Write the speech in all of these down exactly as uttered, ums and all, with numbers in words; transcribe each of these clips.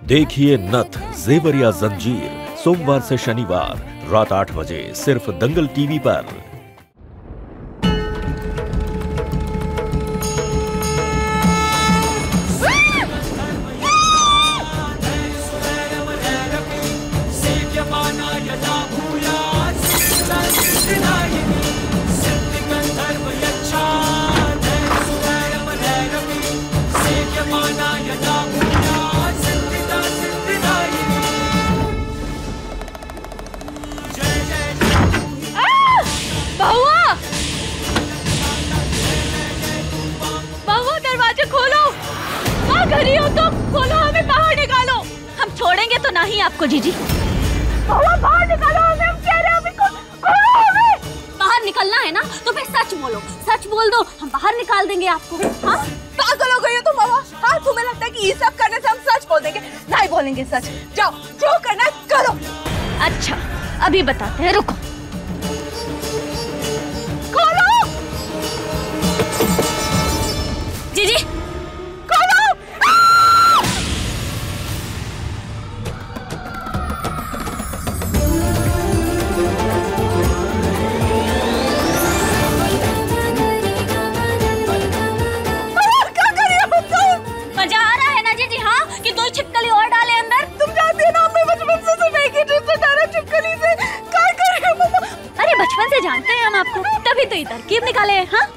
देखिए नथ जेवर या जंजीर सोमवार से शनिवार रात आठ बजे सिर्फ दंगल टीवी पर। नहीं आपको जीजी, बाहर निकालो हमें, हम कह रहे हैं अभी हमें। बाहर निकलना है ना तो फिर सच बोलो, सच बोल दो, हम बाहर निकाल देंगे आपको। हाँ पागल हो गई हो तुम बाबा? हाँ तुम्हें लगता है कि ये सब करने से हम सच बोल देंगे? नहीं बोलेंगे सच। जाओ जो करना है करो। अच्छा अभी बताते हैं, रुको। खोलो जीजी, खोलो। छिपकली और डाले अंदर। तुम जानती हो ना मैं बचपन से सिर्फ एक ही ट्रिप से डाला छिपकली से। क्या कर रहे हो मम्मा? अरे बचपन से जानते हैं हम आपको, तभी तो ये तरकीब निकाले हैं। हाँ?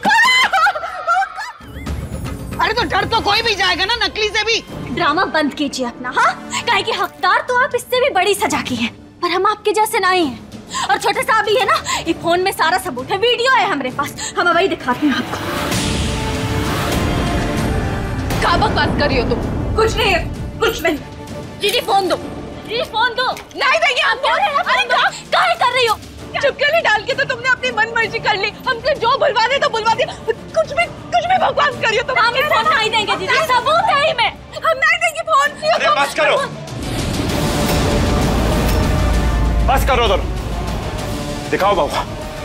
अरे तो डर तो कोई भी जाएगा ना, नकली से भी। ड्रामा बंद कीजिए अपना। हाँ काहे कि हकदार तो आप इससे भी बड़ी सजा की हैं, पर हम आपके जैसे नहीं हैं। और छोटे साहब भी है ना, ये फोन में सारा सबूत है, वीडियो है हमारे पास, हम वही दिखाते हैं आपको। क्या बकवास कर रही हो तुम? कुछ नहीं है, कुछ नहीं। दीदी फोन दो, दीदी फोन दो। नहीं देंगे हम। अरे काहे कर रही हो? छिपकली डाल के तो तुमने अपनी मनमर्जी कर ली, हमसे जो बुलवा दे तो बुलवा दे। कुछ भी कुछ भी बकवास कर रही हो तुम। हम फोन नहीं देंगे दीदी, सबूत है ही में। हम नहीं देंगे फोन। अरे बस करो, बस करो दोनों। दिखाओ बाबा,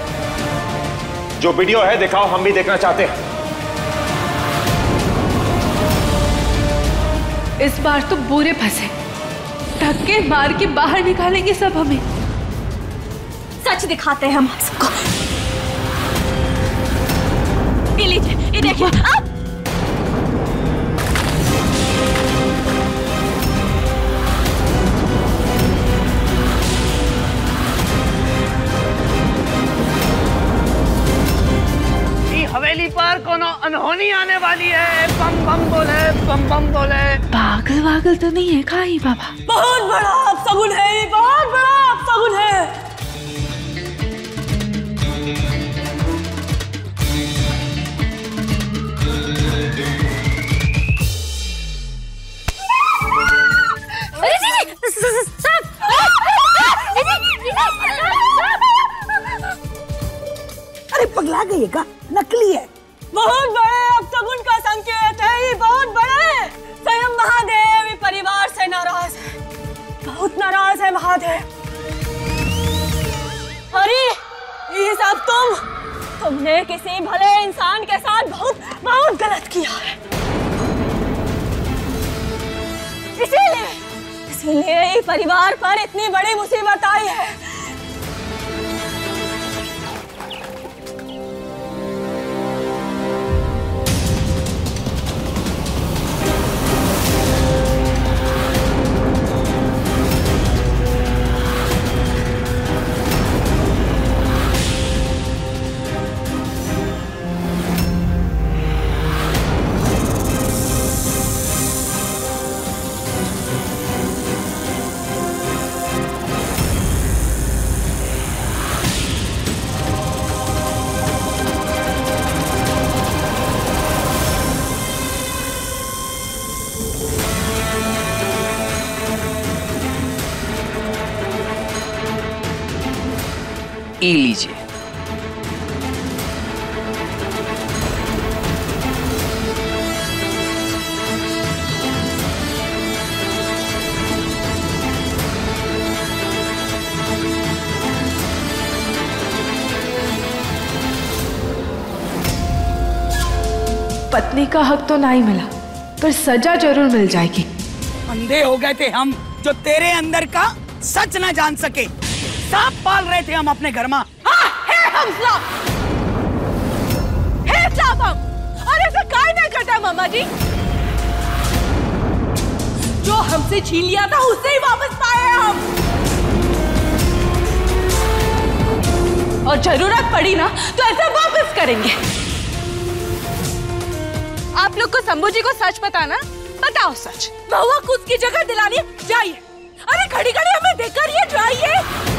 जो वीडियो है दिखाओ, हम भी देखना चाहते हैं। इस बार तो बुरे फंसे, धक्के मार के बाहर निकालेंगे सब हमें। सच दिखाते हैं हम सबको। ये लीजिए, ये देखिए आप। हवेली पर कोनो अनहोनी आने वाली है। बम बम बोले, बम बम बोले। पागल वागल तो नहीं है खाई बाबा? बहुत बड़ा अपशगुन है, बहुत बड़ा अपशगुन है। अरे पगला गई का? नकली है। बहुत बड़े अपशगुन का संकेत है ये, बहुत बड़े। स्वयं महादेव परिवार से नाराज है, बहुत नाराज है महादेव। अरे ये सब तुम तुमने किसी भले इंसान के साथ बहुत बहुत गलत किया है। इसीलिए इसीलिए परिवार पर इतनी बड़ी मुसीबत आई है। ये लीजिए। पत्नी का हक तो नहीं मिला, पर सजा जरूर मिल जाएगी। अंधे हो गए थे हम, जो तेरे अंदर का सच न जान सके। सांप पाल रहे थे हम अपने घर में। हाँ, है हम सांप, है सांप हम। और ऐसा काय नहीं करता मामा जी, जो हमसे छीन लिया था उसे ही वापस पाए हम। और जरूरत पड़ी ना तो ऐसा वापस करेंगे। आप लोग को शंभू जी को सच पता ना, बताओ सच। बहुआ को उसकी जगह दिलानी जाइए। अरे खड़ी खड़ी हमें देखकर ये जाइए।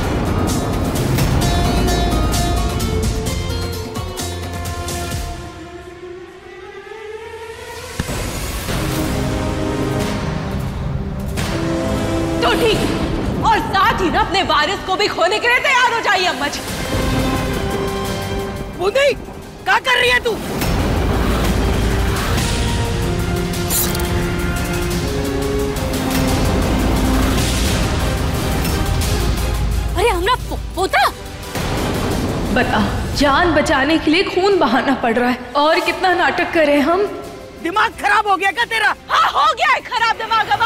तो ठीक, और साथ ही ना अपने वारिस को भी खोने के लिए तैयार हो जाइए अम्मा जी। बूंदी, क्या कर रही है तू? अरे हमरा पो, पोता बता, जान बचाने के लिए खून बहाना पड़ रहा है और कितना नाटक करें हम। दिमाग खराब हो गया क्या तेरा? हाँ हो गया है खराब दिमाग